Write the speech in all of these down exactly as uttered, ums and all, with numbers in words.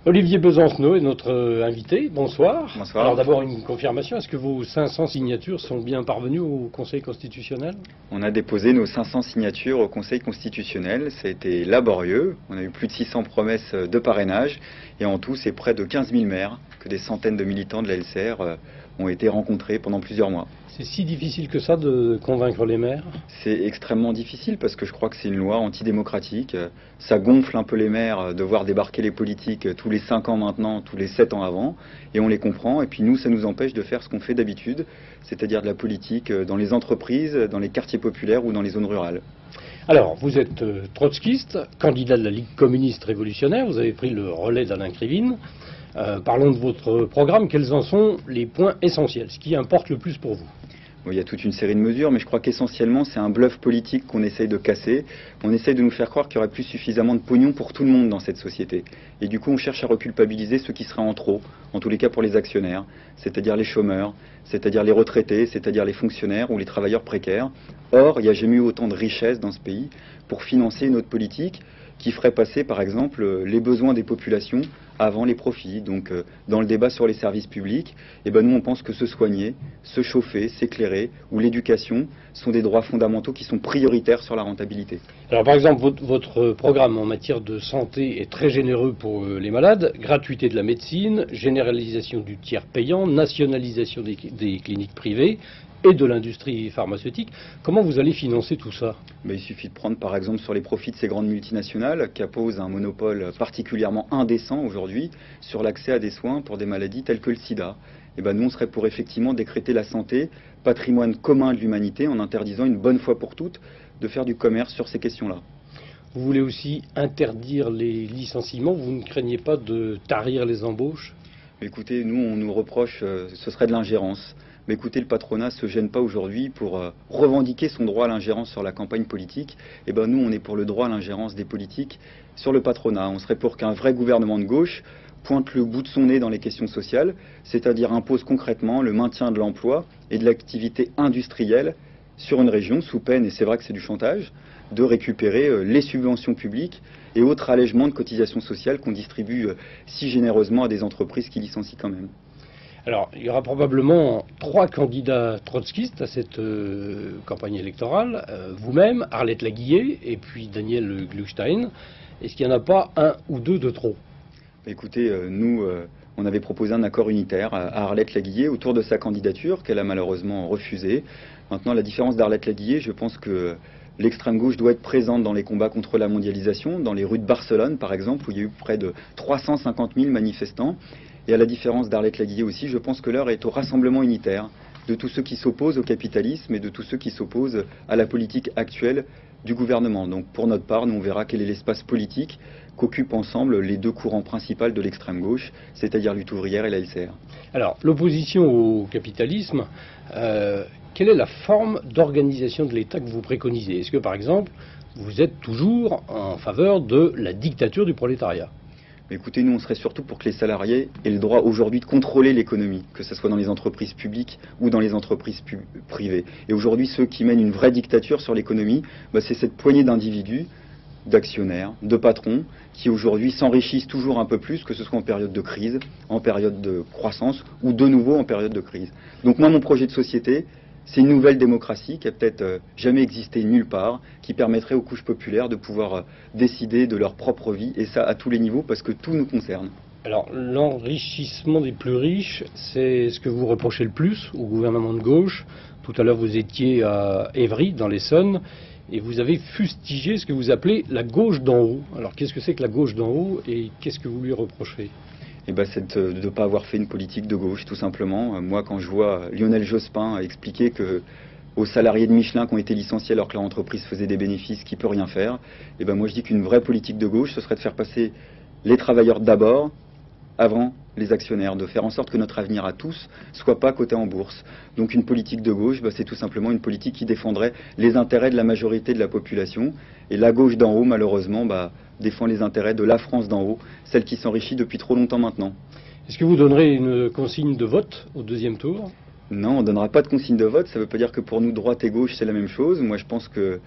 Olivier Besancenot est notre euh, invité. Bonsoir. Bonsoir. Alors d'abord une confirmation. Est-ce que vos cinq cents signatures sont bien parvenues au Conseil constitutionnel? On a déposé nos cinq cents signatures au Conseil constitutionnel. Ça a été laborieux. On a eu plus de six cents promesses de parrainage. Et en tout, c'est près de quinze mille maires que des centaines de militants de la L C R euh, ont été rencontrés pendant plusieurs mois. C'est si difficile que ça de convaincre les maires? C'est extrêmement difficile parce que je crois que c'est une loi antidémocratique. Ça gonfle un peu les maires de voir débarquer les politiques tous les cinq ans maintenant, tous les sept ans avant, et on les comprend. Et puis nous, ça nous empêche de faire ce qu'on fait d'habitude, c'est-à-dire de la politique dans les entreprises, dans les quartiers populaires ou dans les zones rurales. Alors, vous êtes euh, trotskiste, candidat de la Ligue communiste révolutionnaire, vous avez pris le relais d'Alain Krivine. Euh, parlons de votre programme. Quels en sont les points essentiels, ce qui importe le plus pour vous? Bon, il y a toute une série de mesures, mais je crois qu'essentiellement, c'est un bluff politique qu'on essaye de casser. On essaye de nous faire croire qu'il n'y aurait plus suffisamment de pognon pour tout le monde dans cette société. Et du coup, on cherche à reculpabiliser ceux qui seraient en trop, en tous les cas pour les actionnaires, c'est-à-dire les chômeurs, c'est-à-dire les retraités, c'est-à-dire les fonctionnaires ou les travailleurs précaires. Or, il n'y a jamais eu autant de richesses dans ce pays pour financer une autre politique qui ferait passer, par exemple, les besoins des populations avant les profits. Donc, euh, dans le débat sur les services publics, eh ben, nous, on pense que se soigner, se chauffer, s'éclairer ou l'éducation sont des droits fondamentaux qui sont prioritaires sur la rentabilité. Alors, par exemple, votre, votre programme en matière de santé est très généreux pour euh, les malades. Gratuité de la médecine, généralisation du tiers payant, nationalisation des, des cliniques privées et de l'industrie pharmaceutique. Comment vous allez financer tout ça? Mais il suffit de prendre par exemple sur les profits de ces grandes multinationales qui imposent un monopole particulièrement indécent aujourd'hui sur l'accès à des soins pour des maladies telles que le sida. Et ben nous on serait pour effectivement décréter la santé patrimoine commun de l'humanité en interdisant une bonne fois pour toutes de faire du commerce sur ces questions-là. Vous voulez aussi interdire les licenciements? Vous ne craignez pas de tarir les embauches? Écoutez, nous on nous reproche, euh, ce serait de l'ingérence. Mais écoutez, le patronat ne se gêne pas aujourd'hui pour euh, revendiquer son droit à l'ingérence sur la campagne politique. Et ben nous, on est pour le droit à l'ingérence des politiques sur le patronat. On serait pour qu'un vrai gouvernement de gauche pointe le bout de son nez dans les questions sociales, c'est-à-dire impose concrètement le maintien de l'emploi et de l'activité industrielle sur une région, sous peine, et c'est vrai que c'est du chantage, de récupérer euh, les subventions publiques et autres allègements de cotisations sociales qu'on distribue euh, si généreusement à des entreprises qui licencient quand même. Alors, il y aura probablement trois candidats trotskistes à cette euh, campagne électorale. Euh, Vous-même, Arlette Laguiller et puis Daniel Gluckstein. Est-ce qu'il n'y en a pas un ou deux de trop? Écoutez, euh, nous, euh, on avait proposé un accord unitaire à Arlette Laguiller autour de sa candidature, qu'elle a malheureusement refusée. Maintenant, la différence d'Arlette Laguiller, je pense que l'extrême gauche doit être présente dans les combats contre la mondialisation, dans les rues de Barcelone, par exemple, où il y a eu près de trois cent cinquante mille manifestants. Et à la différence d'Arlette Laguiller aussi, je pense que l'heure est au rassemblement unitaire de tous ceux qui s'opposent au capitalisme et de tous ceux qui s'opposent à la politique actuelle du gouvernement. Donc pour notre part, nous on verra quel est l'espace politique qu'occupent ensemble les deux courants principaux de l'extrême gauche, c'est-à-dire Lutte ouvrière et la L C R. Alors, l'opposition au capitalisme, euh, quelle est la forme d'organisation de l'État que vous préconisez? Est-ce que, par exemple, vous êtes toujours en faveur de la dictature du prolétariat? Écoutez, nous, on serait surtout pour que les salariés aient le droit aujourd'hui de contrôler l'économie, que ce soit dans les entreprises publiques ou dans les entreprises privées. Et aujourd'hui, ceux qui mènent une vraie dictature sur l'économie, bah, c'est cette poignée d'individus, d'actionnaires, de patrons, qui aujourd'hui s'enrichissent toujours un peu plus, que ce soit en période de crise, en période de croissance ou de nouveau en période de crise. Donc moi, mon projet de société, c'est une nouvelle démocratie qui a peut-être euh, jamais existé nulle part, qui permettrait aux couches populaires de pouvoir euh, décider de leur propre vie, et ça à tous les niveaux, parce que tout nous concerne. Alors, l'enrichissement des plus riches, c'est ce que vous reprochez le plus au gouvernement de gauche. Tout à l'heure, vous étiez à Évry, dans l'Essonne, et vous avez fustigé ce que vous appelez la gauche d'en haut. Alors, qu'est-ce que c'est que la gauche d'en haut, et qu'est-ce que vous lui reprochez? Eh ben, c'est de ne pas avoir fait une politique de gauche, tout simplement. Moi, quand je vois Lionel Jospin expliquer que aux salariés de Michelin qui ont été licenciés alors que leur entreprise faisait des bénéfices, qui ne peut rien faire, eh ben, moi je dis qu'une vraie politique de gauche, ce serait de faire passer les travailleurs d'abord, avant les actionnaires, de faire en sorte que notre avenir à tous soit pas coté en bourse. Donc une politique de gauche, bah, c'est tout simplement une politique qui défendrait les intérêts de la majorité de la population. Et la gauche d'en haut, malheureusement, bah, défend les intérêts de la France d'en haut, celle qui s'enrichit depuis trop longtemps maintenant. Est-ce que vous donnerez une consigne de vote au deuxième tour? Non, on ne donnera pas de consigne de vote. Ça ne veut pas dire que pour nous, droite et gauche, c'est la même chose. Moi, je pense que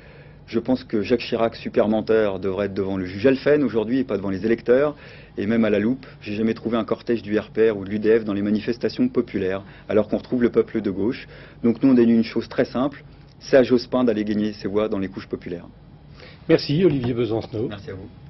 Je pense que Jacques Chirac, super menteur, devrait être devant le juge Alphen aujourd'hui et pas devant les électeurs. Et même à la loupe, j'ai jamais trouvé un cortège du R P R ou de l'U D F dans les manifestations populaires, alors qu'on retrouve le peuple de gauche. Donc nous, on a dit une chose très simple, c'est à Jospin d'aller gagner ses voix dans les couches populaires. Merci Olivier Besancenot. Merci à vous.